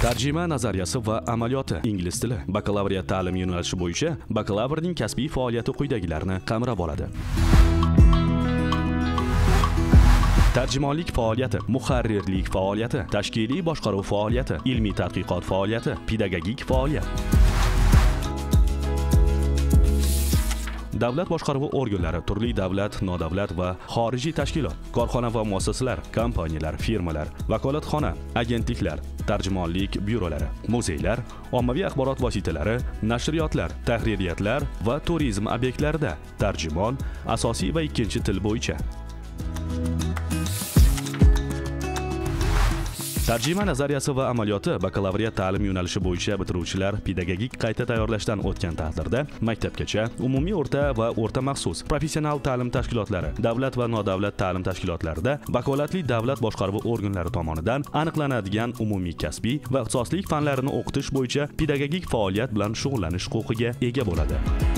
Tarjima nazariyasi va amaliyoti. Ingliz tili. Bakalavriat ta'lim yo'nalishi bo'yicha bakalavrning kasbiy faoliyati quyidagilarni qamrab oladi. Tarjimonlik faoliyati, muharrirlik faoliyati, tashkiliy boshqaruv faoliyati, ilmiy tadqiqot faoliyati, pedagogik faoliyat. Davlat boshqaruvi organlari, turli davlat, nodavlat va xorijiy tashkilot, korxona va muassasalar, kompaniyalar, firmalar, vakolatxona, agentliklar, tarjimonlik byurolari, muzeylar, ommaviy axborot vositalari, nashriyotlar, tahririyatlar va turizm obyektlarida tarjimon asosiy va ikkinchi til bo'yicha. Tarjima nazariyasi va amaliyoti bakalavriat ta'lim yo'nalishi bo'yicha bitiruvchilar pedagogik qayta tayyorlashdan o'tgan taqdirda maktabgacha, umumiy o'rta va o'rta maxsus, professional ta'lim tashkilotlari, davlat va nodavlat ta'lim tashkilotlarida vakolatli davlat boshqaruvi organlari tomonidan aniqlanadigan umumiy kasbiy va ixtisoslik fanlarini o'qitish bo'yicha pedagogik faoliyat bilan shug'ullanish huquqiga ega bo'ladi.